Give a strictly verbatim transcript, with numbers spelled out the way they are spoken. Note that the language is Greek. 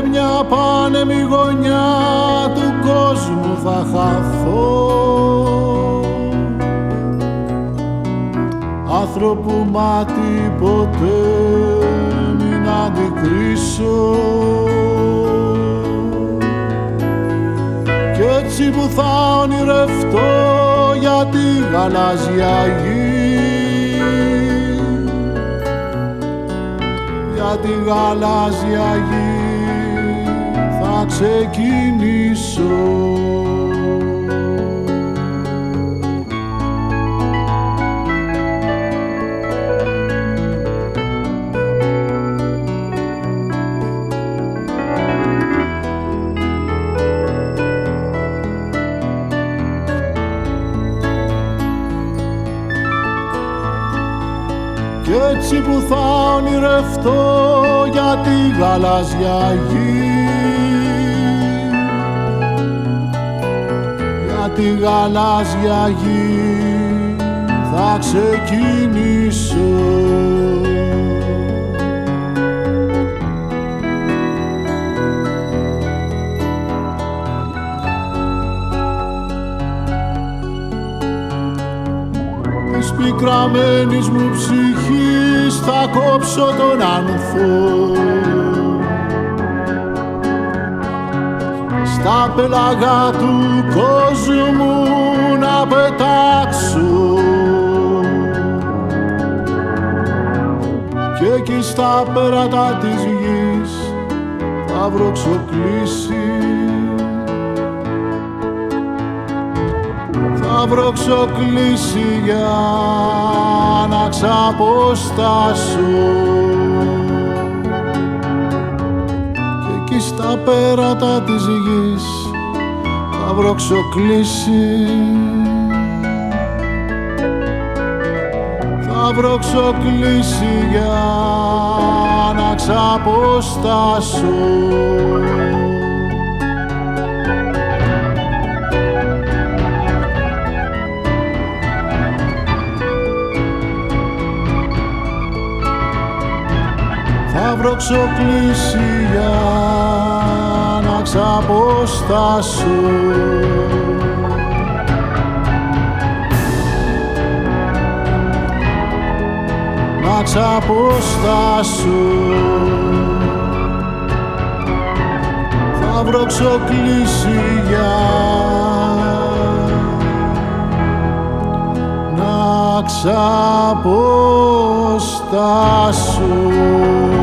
μια πάνεμη γωνιά του κόσμου θα χαθώ. Άνθρωπου μάτι ποτέ μην αντικρίσω, κι έτσι που θα ονειρευτώ για τη γαλάζια γη, για τη γαλάζια γη θα ξεκινήσω. Κι έτσι που θα ονειρευτώ για τη γαλάζια γη, για τη γαλάζια γη θα ξεκινήσω. Της πικραμένης μου ψυχής θα κόψω τον άνθο, στα πέλαγα του κόσμου να πετάξω, και εκεί στα πέρατα της γης θα βρω ξοκλήσει, θα βρω ξοκλήσει για να ξαποστάσω, και εκεί στα πέρατα της γης θα βρω ξοκλήσει, θα βρω ξοκλήσει για να ξαποστάσω. Θα βρω ξοκλήσει για να ξαποστάσω. Να ξαποστάσω. Θα βρω ξοκλήσει για να ξαποστάσω.